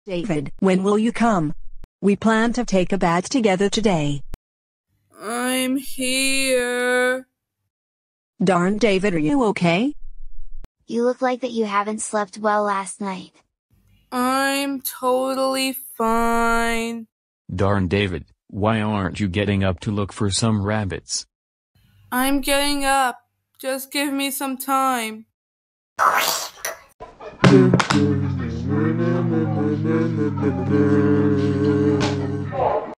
David, when will you come? We plan to take a bath together today. I'm here. Darn, David, are you okay? You look like that you haven't slept well last night. I'm totally fine. Darn, David, why aren't you getting up to look for some rabbits? I'm getting up. Just give me some time.